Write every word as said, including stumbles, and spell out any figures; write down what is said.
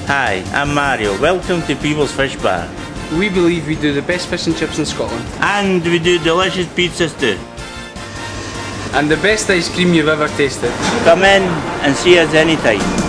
Hi, I'm Mario. Welcome to Peebles Fish Bar. We believe we do the best fish and chips in Scotland. And we do delicious pizzas too. And the best ice cream you've ever tasted. Come in and see us anytime.